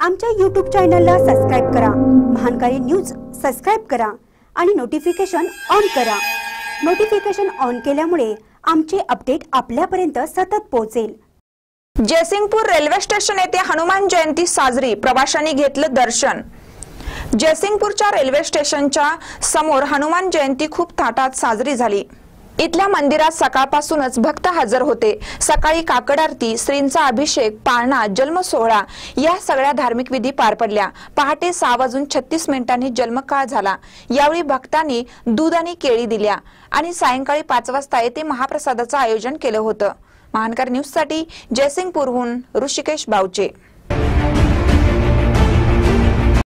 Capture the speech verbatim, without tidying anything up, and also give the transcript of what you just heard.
आमच्या यूट्यूब चॅनलला सबस्क्राइब करा, महानकारी न्यूज सबस्क्राइब करा आणि नोटिफिकेशन ऑन करा। नोटिफिकेशन ऑन केल्यामुळे आमचे अपडेट आपल्यापर्यंत सतत पोहोचेल। जयसिंगपूर रेल्वे स्टेशन येथे हनुमान जयंती साजरी, प्रवाशांनी घेतलं दर्शन। जयसिंगपूरच्या रेल्वे स्टेशनच्या समोर हनुमान जयंती खूप थाटात साजरी झाली। इथल्या मंदिरात सकाळपासूनच भक्त हजर होते। सकाळी काकड आरती, श्रींचा अभिषेक, पाळणा, जन्म सोहळा या सगळ्या धार्मिक विधी पार पडल्या। पहाटे सहा वाजून छत्तीस मिनिटांनी जन्मकाळ झाला। यावेळी भक्तांनी दूध आणि केळी दिल्या आणि सायंकाळी पाच वाजता येथे महाप्रसादाचं आयोजन केलं होतं। महानकर न्यूज साठी जयसिंगपूरहून ऋषिकेश बावचे।